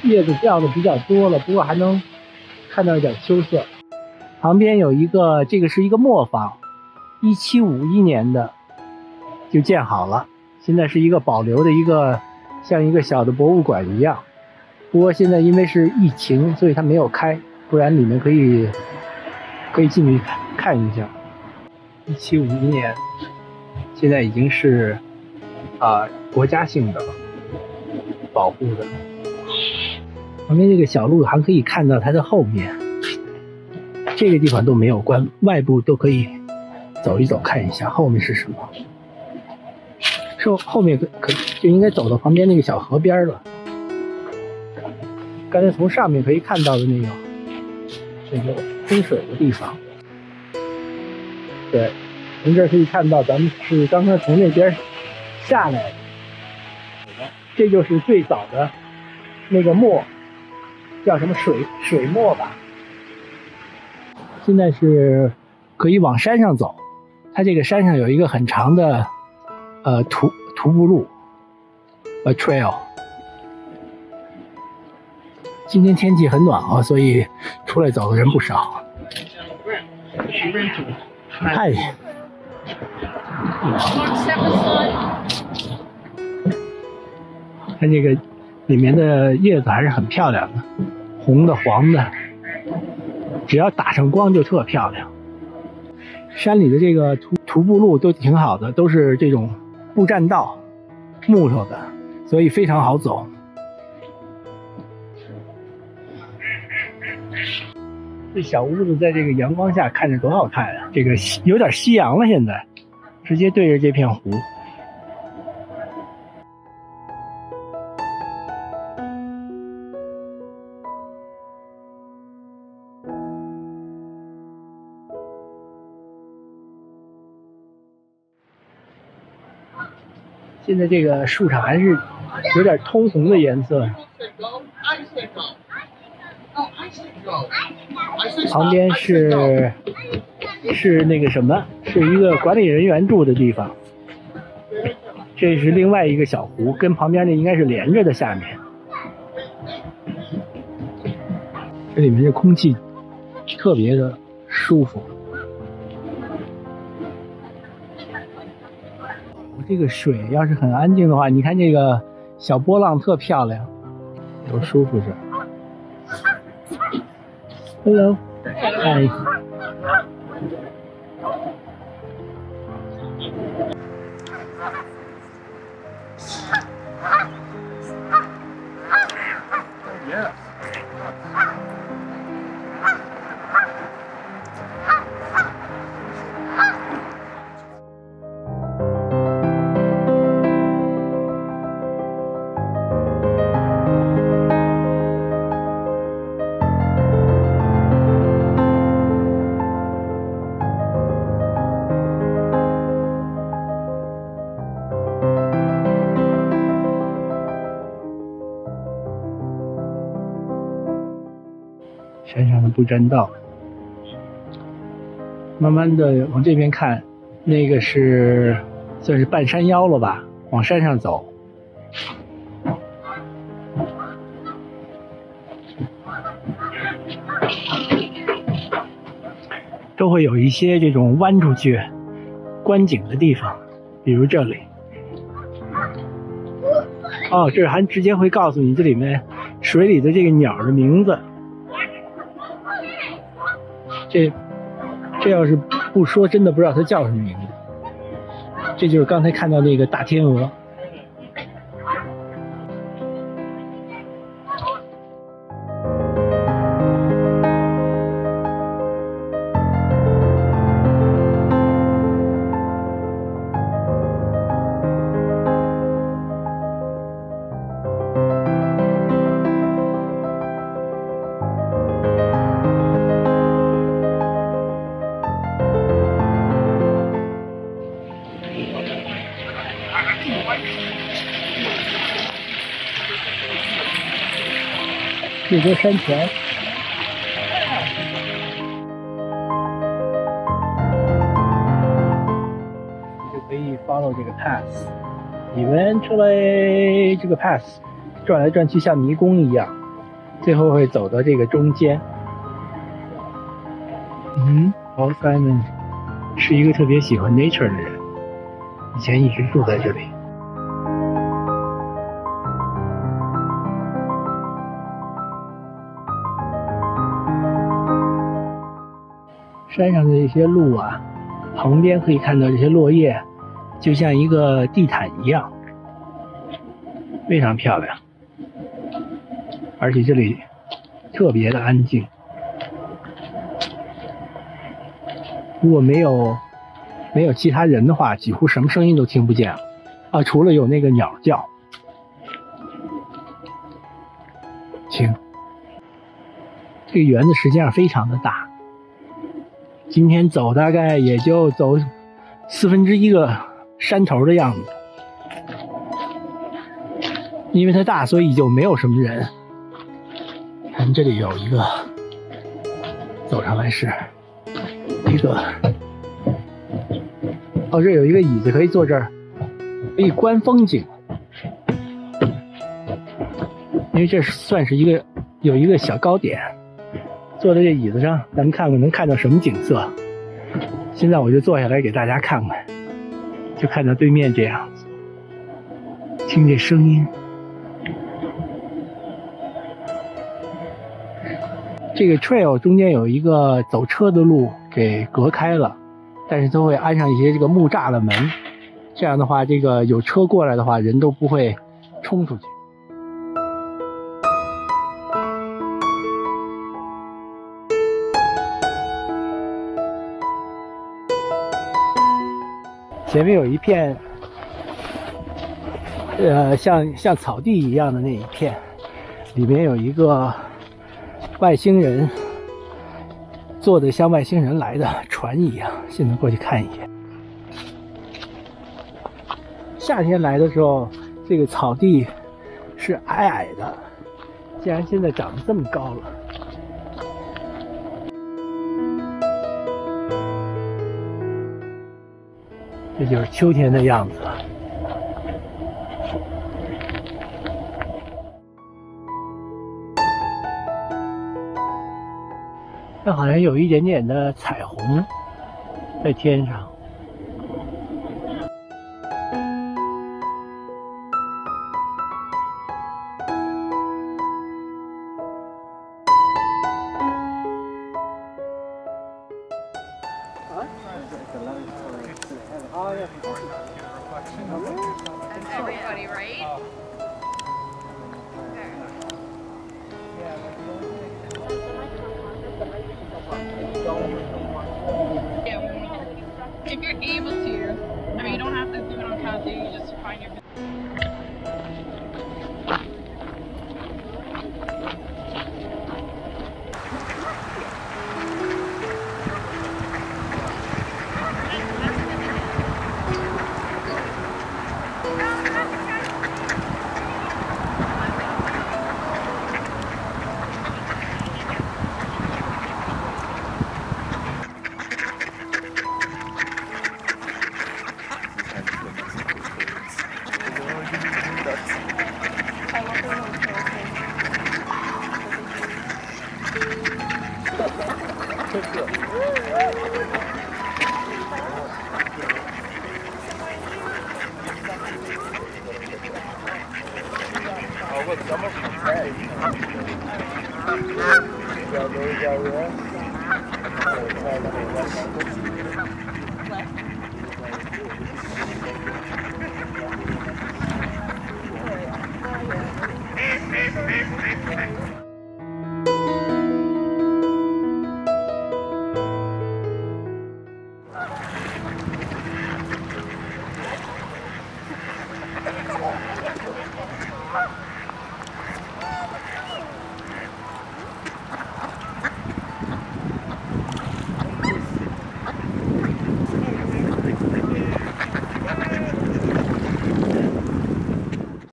叶子掉的比较多了，不过还能看到一点秋色。旁边有一个，这个是一个磨坊，1751年的就建好了，现在是一个保留的一个像一个小的博物馆一样。不过现在因为是疫情，所以它没有开，不然里面可以进去看一下。1751年，现在已经是国家性的了，保护的。旁边这个小路还可以看到它的后面，这个地方都没有关，外部都可以走一走看一下后面是什么。后面就应该走到旁边那个小河边了。刚才从上面可以看到的那个喷水的地方。对，从这儿可以看到，咱们是刚刚从那边下来的。这就是最早的那个磨，叫什么水磨吧。现在是可以往山上走，它这个山上有一个很长的徒步路，trail。今天天气很暖和，所以出来走的人不少。嗨，看这个里面的叶子还是很漂亮的，红的、黄的，只要打上光就特漂亮。山里的这个徒步路都挺好的，都是这种步栈道，木头的，所以非常好走。这小屋子在这个阳光下看着多好看啊！这个有点夕阳了，现在直接对着这片湖。现在这个树上还是有点通红的颜色。旁边是那个什么，是一个管理人员住的地方。这是另外一个小湖，跟旁边那应该是连着的。下面这里面的空气特别的舒服。这个水要是很安静的话，你看这个小波浪特漂亮，多舒服着。Hello， 嗨。山上的步栈道，慢慢的往这边看，那个是算是半山腰了吧，往山上走。都会有一些这种弯出去观景的地方，比如这里。哦，这还直接会告诉你这里面水里的这个鸟的名字。这要是不说，真的不知道它叫什么名字。这就是刚才看到那个大天鹅。这座山前，你就可以 follow 这个 path。Eventually， 这个 path 转来转去像迷宫一样， 最后会走到这个中间。Paul Simon 是一个特别喜欢 nature 的人，以前一直住在这里。山上的这些路啊，旁边可以看到这些落叶，就像一个地毯一样，非常漂亮。而且这里特别的安静，如果没有其他人的话，几乎什么声音都听不见了啊，除了有那个鸟叫。请，这个园子实际上非常的大，今天走大概也就走1/4个山头的样子，因为它大，所以就没有什么人。看这里有一个，走上来是一个，哦，这有一个椅子可以坐这儿，可以观风景。因为这算是有一个小高点，坐在这椅子上，咱们看看能看到什么景色。现在我就坐下来给大家看看，就看到对面这样子，听这声音。这个 trail 中间有一个走车的路给隔开了，但是都会安上一些这个木栅的门，这样的话，这个有车过来的话，人都不会冲出去。前面有一片，像草地一样的那一片，里面有一个外星人做的像外星人来的船一样，现在过去看一眼。夏天来的时候，这个草地是矮矮的，竟然现在长得这么高了。这就是秋天的样子了。这好像有一点点的彩虹在天上。 Everybody, right? If you're able to, I mean, you don't have to do it on count, you just find your.